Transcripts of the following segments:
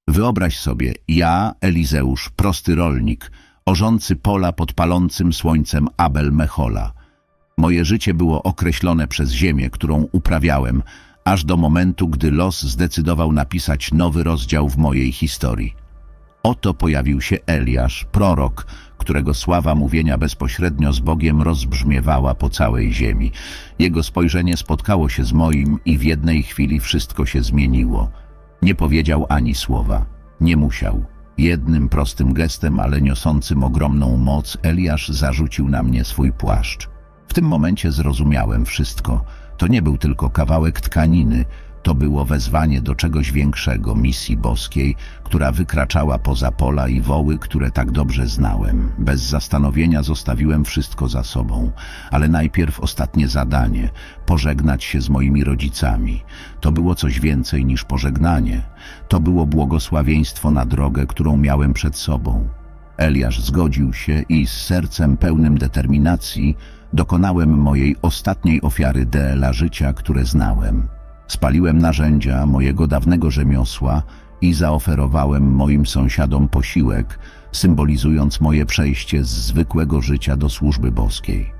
Wyobraź sobie, ja, Elizeusz, prosty rolnik, orzący pola pod palącym słońcem Abel Mechola. Moje życie było określone przez ziemię, którą uprawiałem, aż do momentu, gdy los zdecydował napisać nowy rozdział w mojej historii. Oto pojawił się Eliasz, prorok, którego sława mówienia bezpośrednio z Bogiem rozbrzmiewała po całej ziemi. Jego spojrzenie spotkało się z moim i w jednej chwili wszystko się zmieniło. Nie powiedział ani słowa. Nie musiał. Jednym prostym gestem, ale niosącym ogromną moc, Eliasz zarzucił na mnie swój płaszcz. W tym momencie zrozumiałem wszystko. To nie był tylko kawałek tkaniny, to było wezwanie do czegoś większego, misji boskiej, która wykraczała poza pola i woły, które tak dobrze znałem. Bez zastanowienia zostawiłem wszystko za sobą, ale najpierw ostatnie zadanie – pożegnać się z moimi rodzicami. To było coś więcej niż pożegnanie. To było błogosławieństwo na drogę, którą miałem przed sobą. Eliasz zgodził się i z sercem pełnym determinacji dokonałem mojej ostatniej ofiary dla życia, które znałem. Spaliłem narzędzia mojego dawnego rzemiosła i zaoferowałem moim sąsiadom posiłek, symbolizując moje przejście z zwykłego życia do służby boskiej.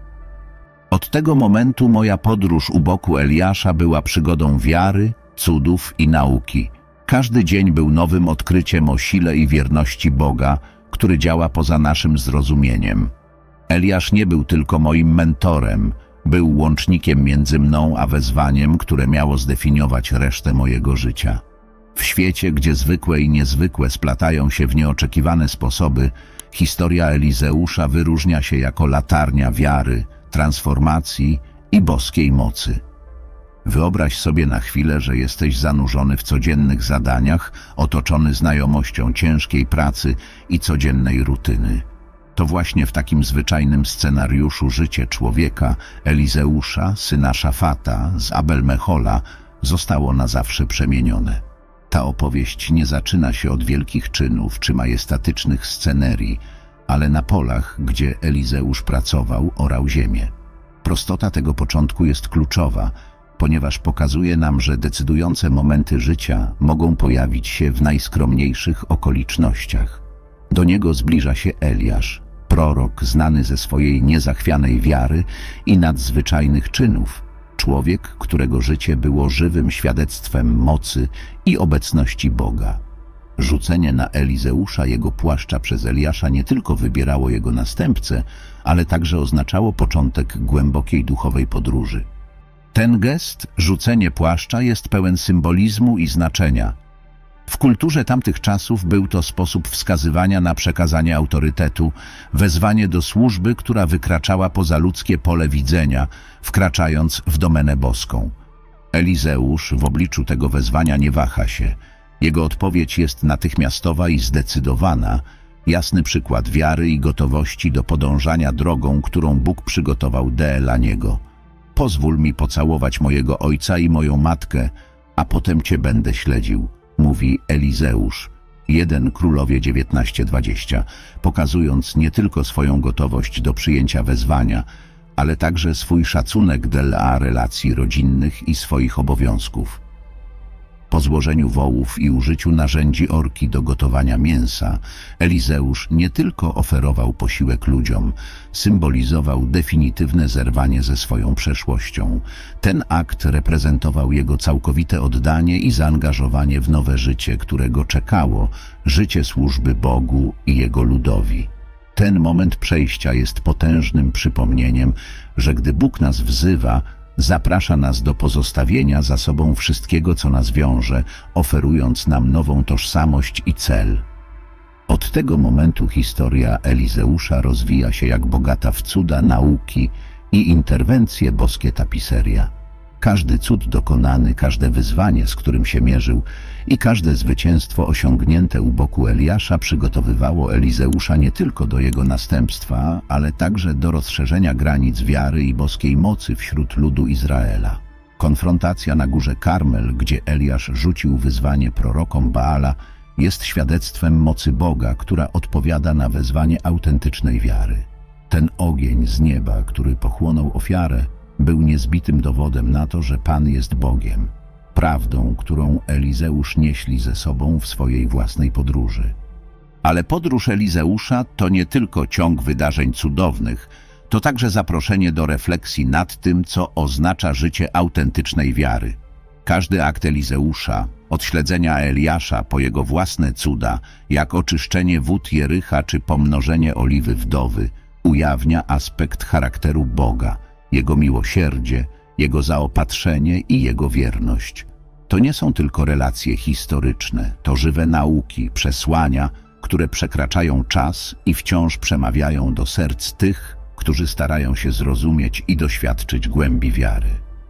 Od tego momentu moja podróż u boku Eliasza była przygodą wiary, cudów i nauki. Każdy dzień był nowym odkryciem o sile i wierności Boga, który działa poza naszym zrozumieniem. Eliasz nie był tylko moim mentorem, był łącznikiem między mną a wezwaniem, które miało zdefiniować resztę mojego życia. W świecie, gdzie zwykłe i niezwykłe splatają się w nieoczekiwane sposoby, historia Elizeusza wyróżnia się jako latarnia wiary, transformacji i boskiej mocy. Wyobraź sobie na chwilę, że jesteś zanurzony w codziennych zadaniach, otoczony znajomością ciężkiej pracy i codziennej rutyny. To właśnie w takim zwyczajnym scenariuszu życie człowieka, Elizeusza, syna Szafata, z Abel Mechola, zostało na zawsze przemienione. Ta opowieść nie zaczyna się od wielkich czynów czy majestatycznych scenerii, ale na polach, gdzie Elizeusz pracował, orał ziemię. Prostota tego początku jest kluczowa, ponieważ pokazuje nam, że decydujące momenty życia mogą pojawić się w najskromniejszych okolicznościach. Do niego zbliża się Eliasz, prorok znany ze swojej niezachwianej wiary i nadzwyczajnych czynów, człowiek, którego życie było żywym świadectwem mocy i obecności Boga. Rzucenie na Elizeusza jego płaszcza przez Eliasza nie tylko wybierało jego następcę, ale także oznaczało początek głębokiej duchowej podróży. Ten gest, rzucenie płaszcza, jest pełen symbolizmu i znaczenia. W kulturze tamtych czasów był to sposób wskazywania na przekazanie autorytetu, wezwanie do służby, która wykraczała poza ludzkie pole widzenia, wkraczając w domenę boską. Elizeusz w obliczu tego wezwania nie waha się. Jego odpowiedź jest natychmiastowa i zdecydowana, jasny przykład wiary i gotowości do podążania drogą, którą Bóg przygotował dla niego. Pozwól mi pocałować mojego ojca i moją matkę, a potem cię będę śledził, mówi Elizeusz. 1 Królowie 19:20, pokazując nie tylko swoją gotowość do przyjęcia wezwania, ale także swój szacunek dla relacji rodzinnych i swoich obowiązków. Po złożeniu wołów i użyciu narzędzi orki do gotowania mięsa, Elizeusz nie tylko oferował posiłek ludziom, symbolizował definitywne zerwanie ze swoją przeszłością. Ten akt reprezentował jego całkowite oddanie i zaangażowanie w nowe życie, którego czekało, życie służby Bogu i Jego ludowi. Ten moment przejścia jest potężnym przypomnieniem, że gdy Bóg nas wzywa, zaprasza nas do pozostawienia za sobą wszystkiego, co nas wiąże, oferując nam nową tożsamość i cel. Od tego momentu historia Elizeusza rozwija się jak bogata w cuda, nauki i interwencje boskie tapiseria. Każdy cud dokonany, każde wyzwanie, z którym się mierzył i każde zwycięstwo osiągnięte u boku Eliasza przygotowywało Elizeusza nie tylko do jego następstwa, ale także do rozszerzenia granic wiary i boskiej mocy wśród ludu Izraela. Konfrontacja na górze Karmel, gdzie Eliasz rzucił wyzwanie prorokom Baala, jest świadectwem mocy Boga, która odpowiada na wezwanie autentycznej wiary. Ten ogień z nieba, który pochłonął ofiarę, był niezbitym dowodem na to, że Pan jest Bogiem. prawdą, którą Elizeusz nieśli ze sobą w swojej własnej podróży. Ale podróż Elizeusza to nie tylko ciąg wydarzeń cudownych, to także zaproszenie do refleksji nad tym, co oznacza życie autentycznej wiary. Każdy akt Elizeusza, od śledzenia Eliasza po jego własne cuda, jak oczyszczenie wód Jericha czy pomnożenie oliwy wdowy, ujawnia aspekt charakteru Boga, Jego miłosierdzie, Jego zaopatrzenie i Jego wierność. To nie są tylko relacje historyczne, to żywe nauki, przesłania, które przekraczają czas i wciąż przemawiają do serc tych, którzy starają się zrozumieć i doświadczyć głębi wiary.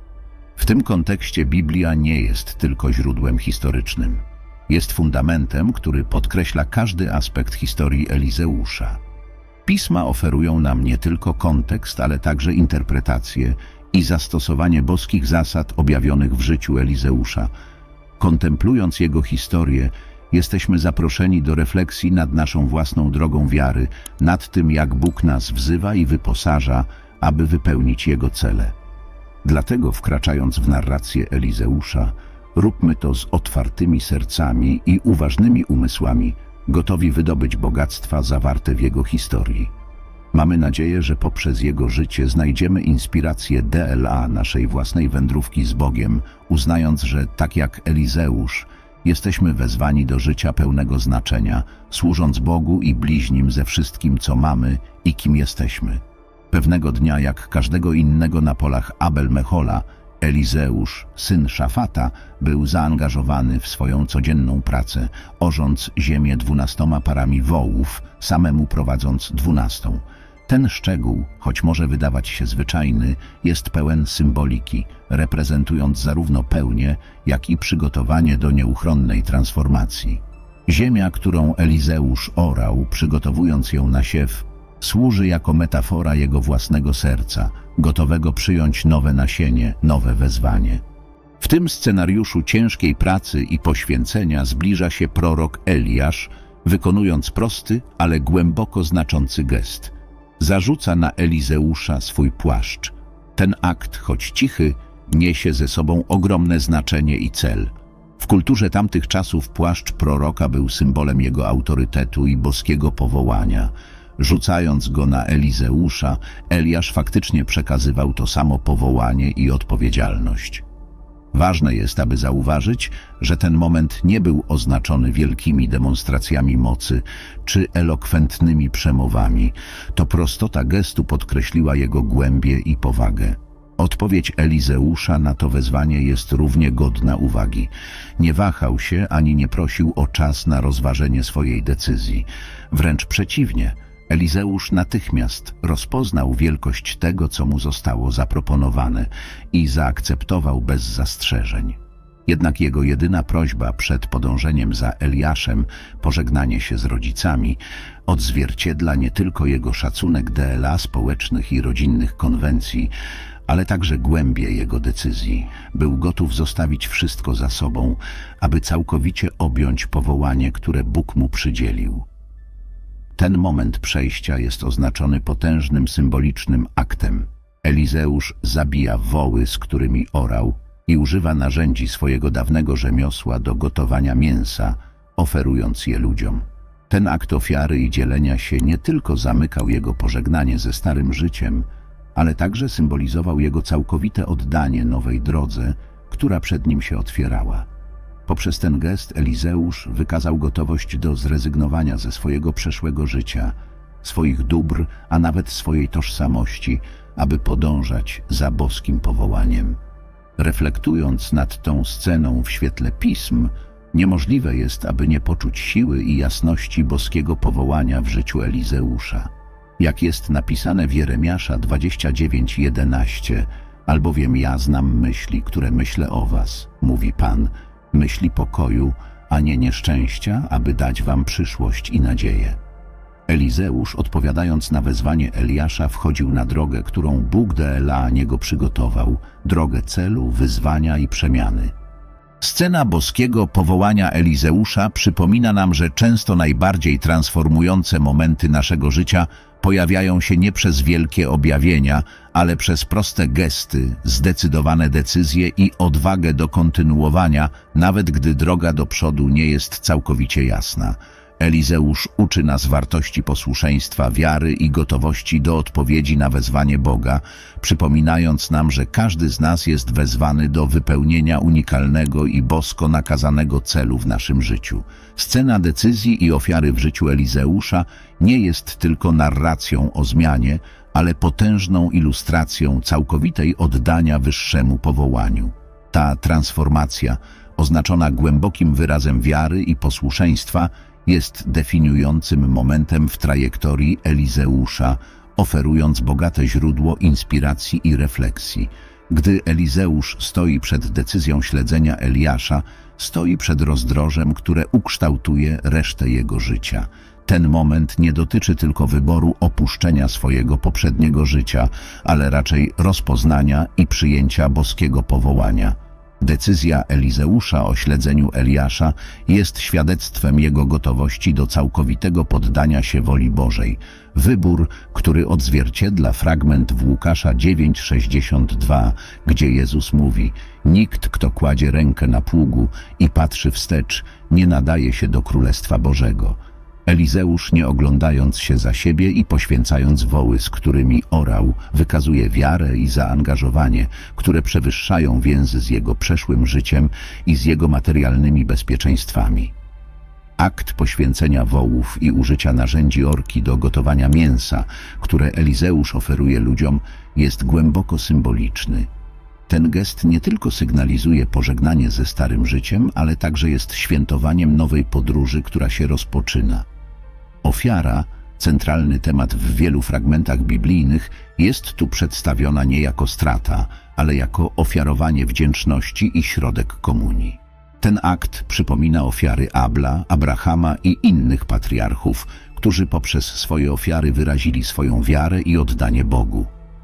W tym kontekście Biblia nie jest tylko źródłem historycznym. Jest fundamentem, który podkreśla każdy aspekt historii Elizeusza. Pisma oferują nam nie tylko kontekst, ale także interpretację i zastosowanie boskich zasad objawionych w życiu Elizeusza. Kontemplując jego historię, jesteśmy zaproszeni do refleksji nad naszą własną drogą wiary, nad tym, jak Bóg nas wzywa i wyposaża, aby wypełnić Jego cele. Dlatego, wkraczając w narrację Elizeusza, róbmy to z otwartymi sercami i uważnymi umysłami, gotowi wydobyć bogactwa zawarte w jego historii. Mamy nadzieję, że poprzez jego życie znajdziemy inspirację dla naszej własnej wędrówki z Bogiem, uznając, że tak jak Elizeusz, jesteśmy wezwani do życia pełnego znaczenia, służąc Bogu i bliźnim ze wszystkim, co mamy i kim jesteśmy. Pewnego dnia, jak każdego innego na polach Abel-Mechola, Elizeusz, syn Szafata, był zaangażowany w swoją codzienną pracę, orząc ziemię 12 parami wołów, samemu prowadząc 12. Ten szczegół, choć może wydawać się zwyczajny, jest pełen symboliki, reprezentując zarówno pełnię, jak i przygotowanie do nieuchronnej transformacji. Ziemia, którą Elizeusz orał, przygotowując ją na siew, służy jako metafora jego własnego serca, gotowego przyjąć nowe nasienie, nowe wezwanie. W tym scenariuszu ciężkiej pracy i poświęcenia zbliża się prorok Eliasz, wykonując prosty, ale głęboko znaczący gest. Zarzuca na Elizeusza swój płaszcz. Ten akt, choć cichy, niesie ze sobą ogromne znaczenie i cel. W kulturze tamtych czasów płaszcz proroka był symbolem jego autorytetu i boskiego powołania. Rzucając go na Elizeusza, Eliasz faktycznie przekazywał to samo powołanie i odpowiedzialność. Ważne jest, aby zauważyć, że ten moment nie był oznaczony wielkimi demonstracjami mocy czy elokwentnymi przemowami. To prostota gestu podkreśliła jego głębię i powagę. Odpowiedź Elizeusza na to wezwanie jest równie godna uwagi. Nie wahał się ani nie prosił o czas na rozważenie swojej decyzji. Wręcz przeciwnie, Elizeusz natychmiast rozpoznał wielkość tego, co mu zostało zaproponowane i zaakceptował bez zastrzeżeń. Jednak jego jedyna prośba przed podążeniem za Eliaszem, pożegnanie się z rodzicami, odzwierciedla nie tylko jego szacunek dla społecznych i rodzinnych konwencji, ale także głębię jego decyzji. Był gotów zostawić wszystko za sobą, aby całkowicie objąć powołanie, które Bóg mu przydzielił. Ten moment przejścia jest oznaczony potężnym symbolicznym aktem. Elizeusz zabija woły, z którymi orał, i używa narzędzi swojego dawnego rzemiosła do gotowania mięsa, oferując je ludziom. Ten akt ofiary i dzielenia się nie tylko zamykał jego pożegnanie ze starym życiem, ale także symbolizował jego całkowite oddanie nowej drodze, która przed nim się otwierała. Poprzez ten gest Elizeusz wykazał gotowość do zrezygnowania ze swojego przeszłego życia, swoich dóbr, a nawet swojej tożsamości, aby podążać za boskim powołaniem. Reflektując nad tą sceną w świetle pism, niemożliwe jest, aby nie poczuć siły i jasności boskiego powołania w życiu Elizeusza. Jak jest napisane w Jeremiasza 29:11, albowiem ja znam myśli, które myślę o was, mówi Pan, myśli pokoju, a nie nieszczęścia, aby dać wam przyszłość i nadzieję. Elizeusz, odpowiadając na wezwanie Eliasza, wchodził na drogę, którą Bóg dla niego przygotował, drogę celu, wyzwania i przemiany. Scena boskiego powołania Elizeusza przypomina nam, że często najbardziej transformujące momenty naszego życia pojawiają się nie przez wielkie objawienia, ale przez proste gesty, zdecydowane decyzje i odwagę do kontynuowania, nawet gdy droga do przodu nie jest całkowicie jasna. Elizeusz uczy nas wartości posłuszeństwa, wiary i gotowości do odpowiedzi na wezwanie Boga, przypominając nam, że każdy z nas jest wezwany do wypełnienia unikalnego i bosko nakazanego celu w naszym życiu. Scena decyzji i ofiary w życiu Elizeusza nie jest tylko narracją o zmianie, ale potężną ilustracją całkowitej oddania wyższemu powołaniu. Ta transformacja, oznaczona głębokim wyrazem wiary i posłuszeństwa, jest definiującym momentem w trajektorii Elizeusza, oferując bogate źródło inspiracji i refleksji. Gdy Elizeusz stoi przed decyzją śledzenia Eliasza, stoi przed rozdrożem, które ukształtuje resztę jego życia. Ten moment nie dotyczy tylko wyboru opuszczenia swojego poprzedniego życia, ale raczej rozpoznania i przyjęcia boskiego powołania. Decyzja Elizeusza o śledzeniu Eliasza jest świadectwem jego gotowości do całkowitego poddania się woli Bożej. Wybór, który odzwierciedla fragment w Łukasza 9:62, gdzie Jezus mówi: nikt, kto kładzie rękę na pługu i patrzy wstecz, nie nadaje się do Królestwa Bożego. Elizeusz, nie oglądając się za siebie i poświęcając woły, z którymi orał, wykazuje wiarę i zaangażowanie, które przewyższają więzy z jego przeszłym życiem i z jego materialnymi bezpieczeństwami. Akt poświęcenia wołów i użycia narzędzi orki do gotowania mięsa, które Elizeusz oferuje ludziom, jest głęboko symboliczny. Ten gest nie tylko sygnalizuje pożegnanie ze starym życiem, ale także jest świętowaniem nowej podróży, która się rozpoczyna. Ofiara, centralny temat w wielu fragmentach biblijnych, jest tu przedstawiona nie jako strata, ale jako ofiarowanie wdzięczności i środek komunii. Ten akt przypomina ofiary Abla, Abrahama i innych patriarchów, którzy poprzez swoje ofiary wyrazili swoją wiarę i oddanie Bogu.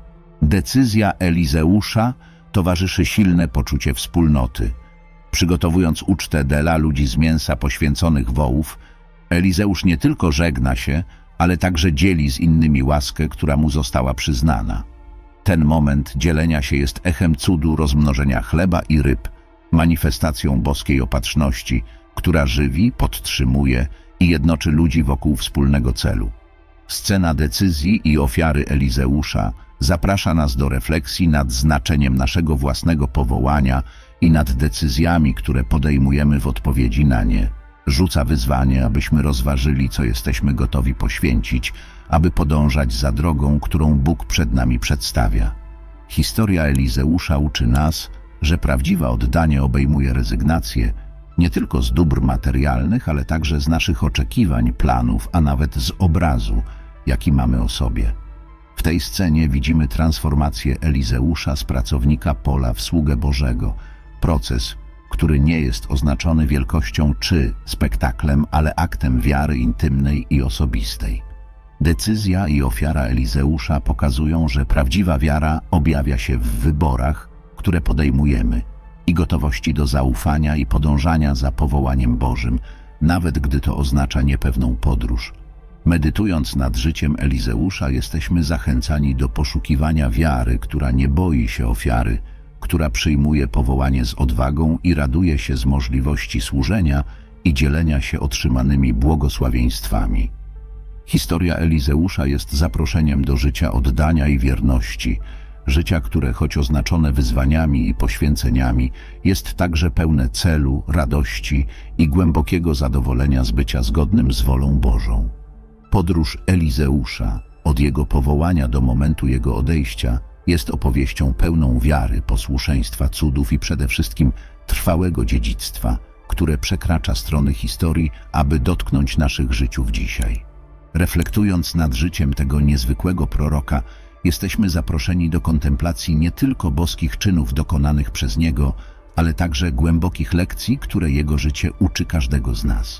Decyzja Elizeusza towarzyszy silne poczucie wspólnoty. Przygotowując ucztę dla ludzi z mięsa poświęconych wołów, Elizeusz nie tylko żegna się, ale także dzieli z innymi łaskę, która mu została przyznana. Ten moment dzielenia się jest echem cudu rozmnożenia chleba i ryb, manifestacją boskiej opatrzności, która żywi, podtrzymuje i jednoczy ludzi wokół wspólnego celu. Scena decyzji i ofiary Elizeusza zaprasza nas do refleksji nad znaczeniem naszego własnego powołania i nad decyzjami, które podejmujemy w odpowiedzi na nie. Rzuca wyzwanie, abyśmy rozważyli, co jesteśmy gotowi poświęcić, aby podążać za drogą, którą Bóg przed nami przedstawia. Historia Elizeusza uczy nas, że prawdziwe oddanie obejmuje rezygnację nie tylko z dóbr materialnych, ale także z naszych oczekiwań, planów, a nawet z obrazu, jaki mamy o sobie. W tej scenie widzimy transformację Elizeusza z pracownika pola w sługę Bożego. Proces, który nie jest oznaczony wielkością czy spektaklem, ale aktem wiary intymnej i osobistej. Decyzja i ofiara Elizeusza pokazują, że prawdziwa wiara objawia się w wyborach, które podejmujemy, i gotowości do zaufania i podążania za powołaniem Bożym, nawet gdy to oznacza niepewną podróż. Medytując nad życiem Elizeusza, jesteśmy zachęcani do poszukiwania wiary, która nie boi się ofiary, która przyjmuje powołanie z odwagą i raduje się z możliwości służenia i dzielenia się otrzymanymi błogosławieństwami. Historia Elizeusza jest zaproszeniem do życia oddania i wierności, życia, które, choć oznaczone wyzwaniami i poświęceniami, jest także pełne celu, radości i głębokiego zadowolenia z bycia zgodnym z wolą Bożą. Podróż Elizeusza, od jego powołania do momentu jego odejścia, jest opowieścią pełną wiary, posłuszeństwa, cudów i przede wszystkim trwałego dziedzictwa, które przekracza strony historii, aby dotknąć naszych życiów dzisiaj. Reflektując nad życiem tego niezwykłego proroka, jesteśmy zaproszeni do kontemplacji nie tylko boskich czynów dokonanych przez niego, ale także głębokich lekcji, które jego życie uczy każdego z nas.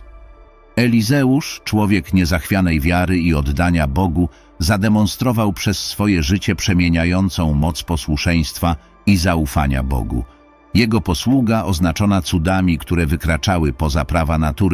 Elizeusz, człowiek niezachwianej wiary i oddania Bogu, zademonstrował przez swoje życie przemieniającą moc posłuszeństwa i zaufania Bogu. Jego posługa, oznaczona cudami, które wykraczały poza prawa natury,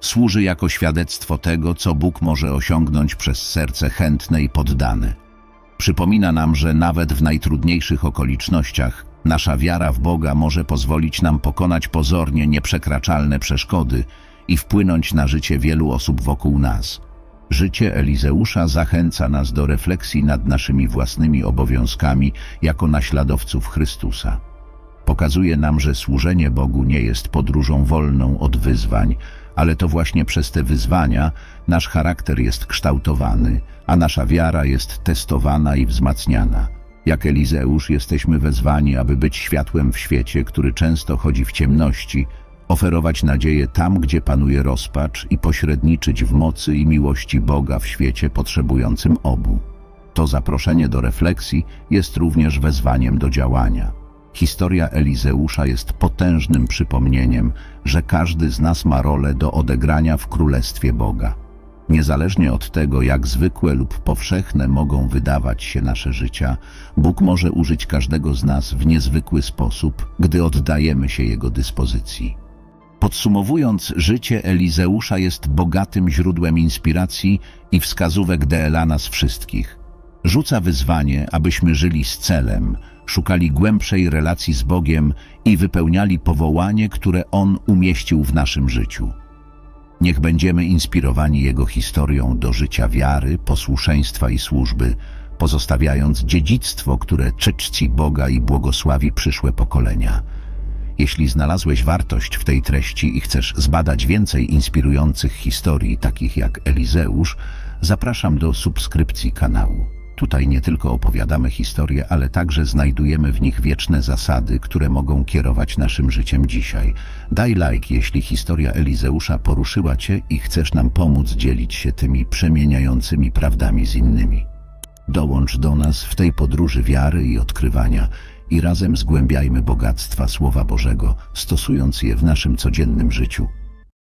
Służy jako świadectwo tego, co Bóg może osiągnąć przez serce chętne i poddane. Przypomina nam, że nawet w najtrudniejszych okolicznościach nasza wiara w Boga może pozwolić nam pokonać pozornie nieprzekraczalne przeszkody i wpłynąć na życie wielu osób wokół nas. Życie Elizeusza zachęca nas do refleksji nad naszymi własnymi obowiązkami jako naśladowców Chrystusa. Pokazuje nam, że służenie Bogu nie jest podróżą wolną od wyzwań, ale to właśnie przez te wyzwania nasz charakter jest kształtowany, a nasza wiara jest testowana i wzmacniana. Jak Elizeusz jesteśmy wezwani, aby być światłem w świecie, który często chodzi w ciemności, oferować nadzieję tam, gdzie panuje rozpacz i pośredniczyć w mocy i miłości Boga w świecie potrzebującym obu. To zaproszenie do refleksji jest również wezwaniem do działania. Historia Elizeusza jest potężnym przypomnieniem, że każdy z nas ma rolę do odegrania w Królestwie Boga. Niezależnie od tego, jak zwykłe lub powszechne mogą wydawać się nasze życia, Bóg może użyć każdego z nas w niezwykły sposób, gdy oddajemy się Jego dyspozycji. Podsumowując, życie Elizeusza jest bogatym źródłem inspiracji i wskazówek dla nas wszystkich. Rzuca wyzwanie, abyśmy żyli z celem, szukali głębszej relacji z Bogiem i wypełniali powołanie, które On umieścił w naszym życiu. Niech będziemy inspirowani Jego historią do życia wiary, posłuszeństwa i służby, pozostawiając dziedzictwo, które czci Boga i błogosławi przyszłe pokolenia. Jeśli znalazłeś wartość w tej treści i chcesz zbadać więcej inspirujących historii, takich jak Elizeusz, zapraszam do subskrypcji kanału. Tutaj nie tylko opowiadamy historie, ale także znajdujemy w nich wieczne zasady, które mogą kierować naszym życiem dzisiaj. Daj like, jeśli historia Elizeusza poruszyła Cię i chcesz nam pomóc dzielić się tymi przemieniającymi prawdami z innymi. Dołącz do nas w tej podróży wiary i odkrywania i razem zgłębiajmy bogactwa Słowa Bożego, stosując je w naszym codziennym życiu.